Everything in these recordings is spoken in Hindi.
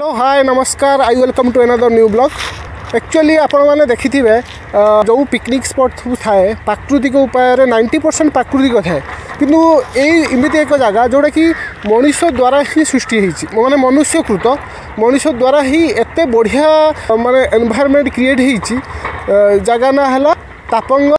हेलो हाय नमस्कार I welcome to another new blog. Actually आपण मैंने देखि थे जो पिकनिक स्पॉट सब थाए प्राकृतिक उपाय 90% प्राकृतिक थाए किंतु एमती एक जगह जोटा कि मनुष्य द्वारा ही सृष्टि माने मनुष्यकृत मनुष्य द्वारा ही एत बढ़िया माने एनवायरनमेंट क्रिएट होती जगह ना है तापंग।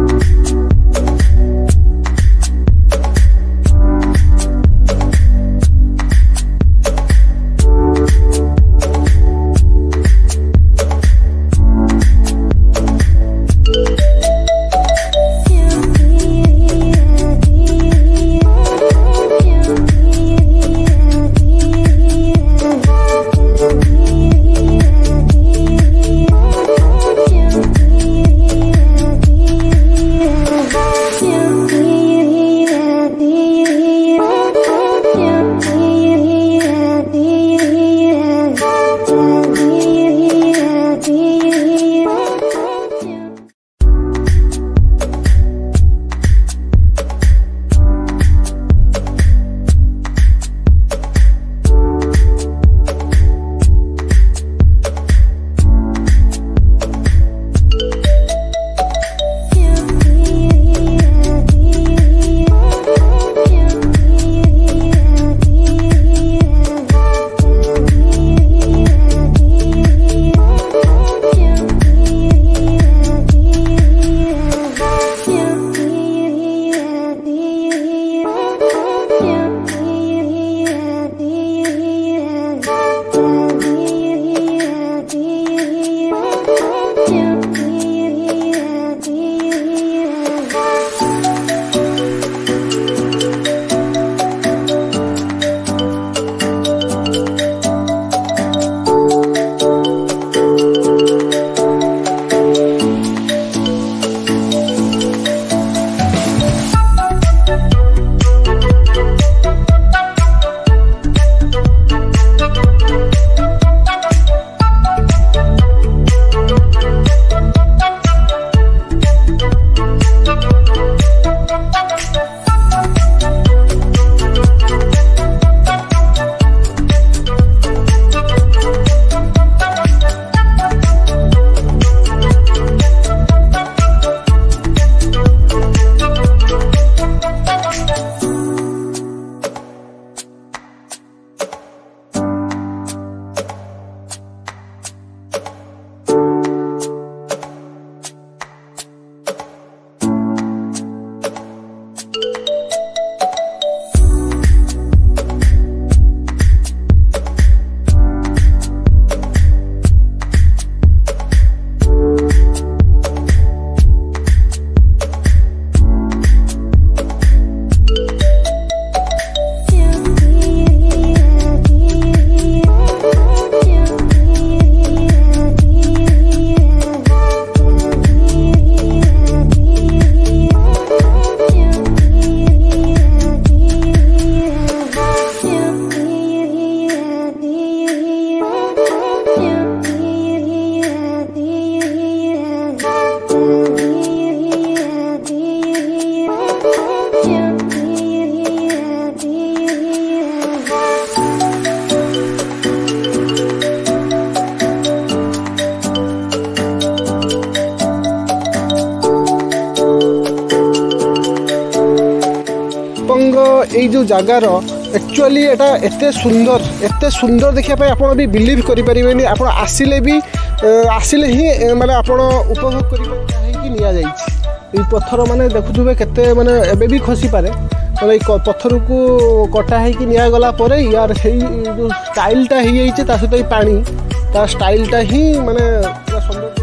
ये जो जगार एक्चुअली एटा एते सुंदर देखा आप भी बिलीव करें आप आसिले भी आसिले ही माने आप उपभोग करें पत्थर माने देखुवे केते माने एबे भी खसी पारे माने पत्थर को कटा है निगला यार से जो स्टाइलटा हो सहित पानी ता स्टाइलटा ही माने सुंदर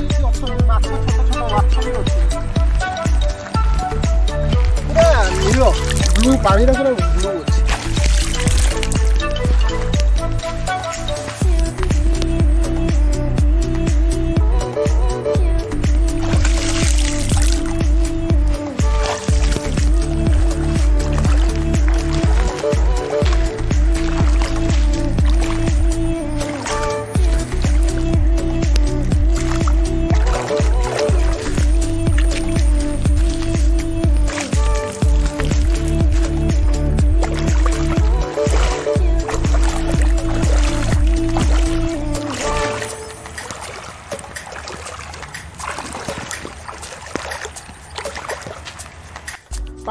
ब्लू पानी पूरा ब्लू अच्छे।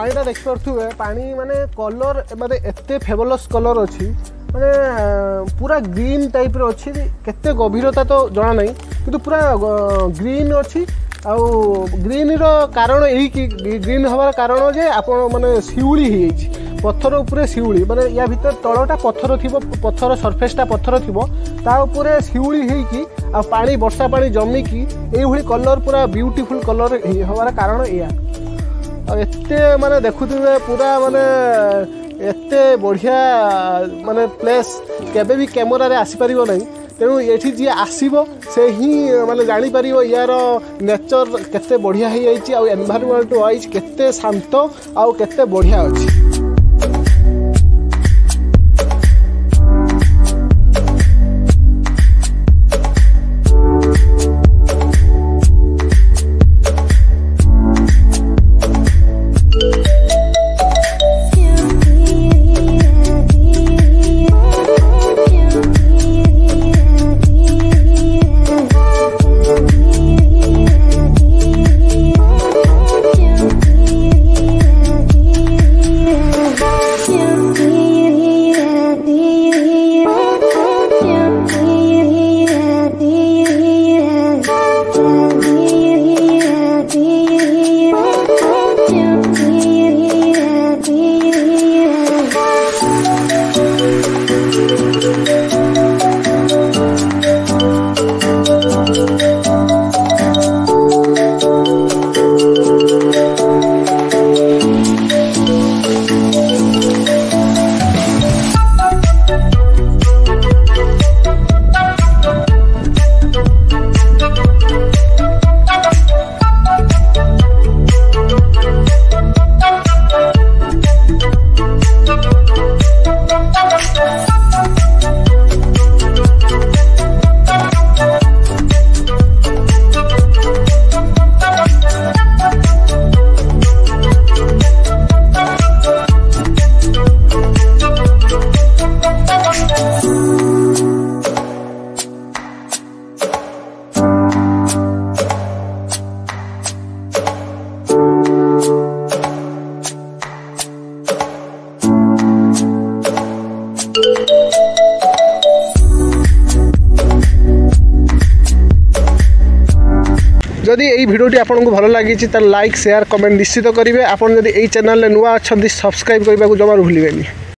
पानीटा देखिपे पानी माने कलर माने एते फेबलस कलर अच्छी माने पूरा ग्रीन टाइप रो अच्छी केते गभीरता तो जना नहीं किंतु पूरा ग्रीन अच्छी आउ ग्रीन रो कारण यही कि ग्रीन हबार कारण जे आपण माने शिउली ही जाइछि पत्थर उपरे शिउली माने या भीतर तळटा पत्थर थिबो पत्थर सरफेसटा पत्थर थिबो ता उपरे शिउली हेई कि आ पानी वर्षा पानी जमी कि एई भली कलर पूरा ब्यूटीफुल कलर हबार कारण या एते माने देखुथिबे पूरा माने एते बढ़िया माने प्लेस केबे भी कैमरा रे आसी परिबो नहीं तेणु ये जी आसब से ही माने जानी परिबो यार नेचर केते बढ़िया हो जाइछि आ एनवायरनमेंट वाइज केते शांत आ केते बढ़िया अछि। जदि यही भिडियोटी आपको भल लगी लाइक शेयर कमेंट निश्चित करेंगे। आपड़ जदि यही चैनल नुआ अच्छा सब्सक्राइब करने को जमा भूलें।